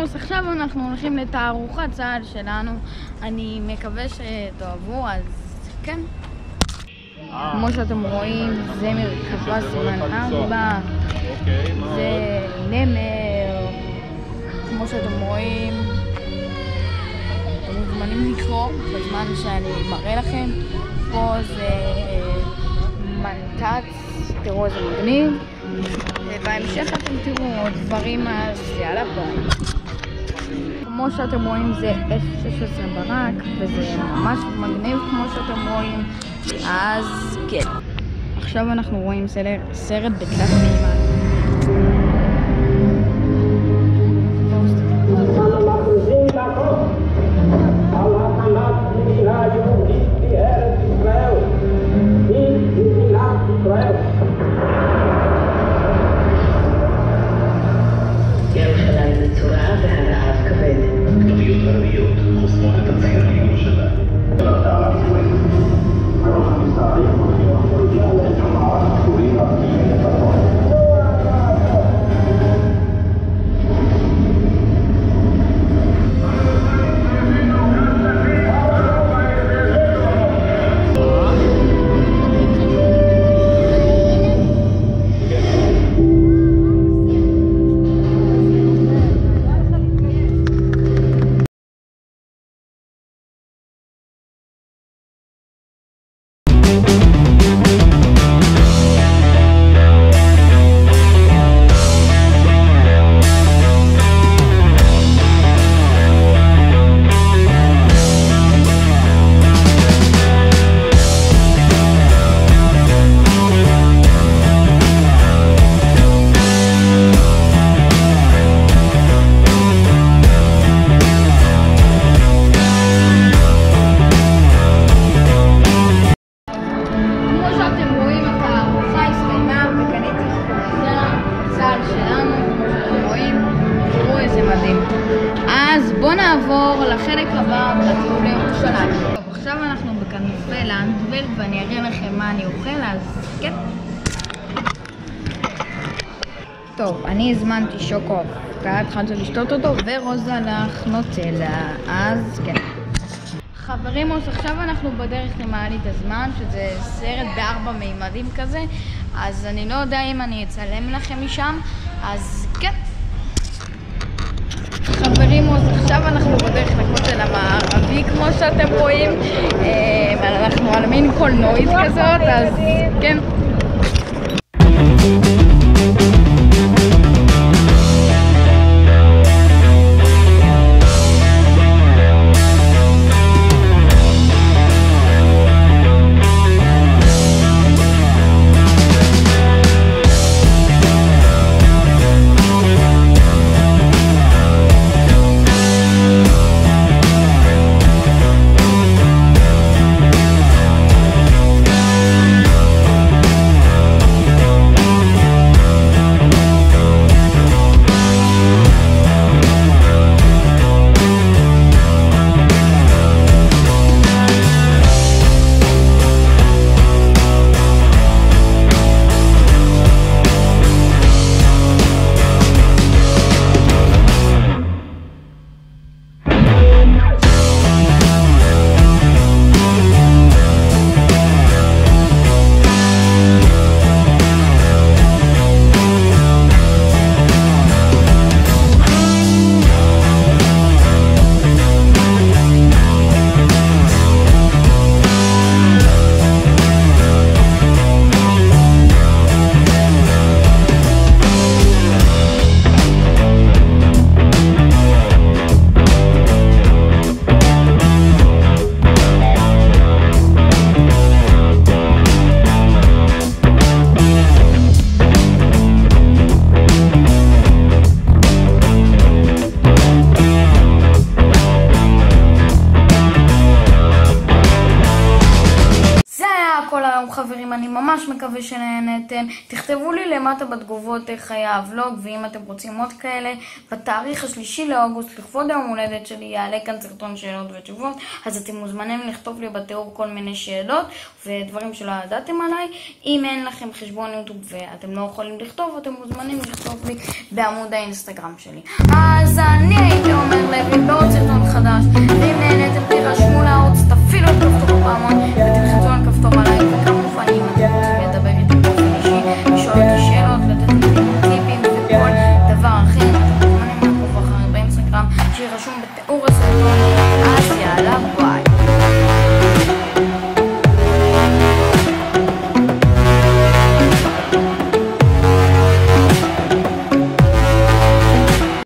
רימוס, עכשיו אנחנו הולכים לתערוכת צה"ל שלנו. אני מקווה שתאהבו, אז כן. כמו שאתם רואים, זה מרכבה סימן 4, זה נמר. כמו שאתם רואים, אתם מוזמנים לקרוא בזמן שאני מראה לכם. פה זה מנת"ץ, תראו איזה מגניב. ובהמשך אתם תראו דברים, אז יאללה ביי. כמו שאתם רואים זה F-16 ברק, וזה ממש מגניב כמו שאתם רואים. אז כן, עכשיו אנחנו רואים סרט בתלת מימד. אז בואו נעבור לחלק הבא בטיולים שלנו. עכשיו אנחנו בקרניבל אנטוורפ ואני אראה לכם מה אני אוכל, אז כן. טוב, אני הזמנתי שוקו, התחלתי לשתות אותו, ורוזה לך נוטלה, אז כן. חברים, עכשיו אנחנו בדרך למעלית הזמן, שזה סרט ב4 מימדים כזה, אז אני לא יודע אם אני אצלם לכם משם, אז כן. חברים, עכשיו אנחנו בדרך לכותל המערבי, כמו שאתם רואים. אנחנו על מין קולנועית כזאת, אז כן. שלום חברים, אני ממש מקווה שנהנתם. תכתבו לי למטה בתגובות איך היה הוולוג, ואם אתם רוצים עוד כאלה, בתאריך 3 לאוגוסט, לכבוד היום הולדת שלי, יעלה כאן סרטון שאלות ותשובות, אז אתם מוזמנים לכתוב לי בתיאור כל מיני שאלות ודברים שלא ידעתם עליי. אם אין לכם חשבון יוטיוב ואתם לא יכולים לכתוב, אתם מוזמנים לכתוב לי בעמוד האינסטגרם שלי. אז אני הייתי עומר לוי בעוד סרטון חדש, ואם נהנתם תירשמו לערוץ, תפעילו את כפתור הפעמון ותלחצו על כפתור הלייק, וכמובן אם אתם רוצים לדבר איתי באופן אישי, לשאול אותי שאלות, לתת לי טיפים וכל דבר אחר, אתם מוזמנים לעקוב אחרי באינסטגרם שרשום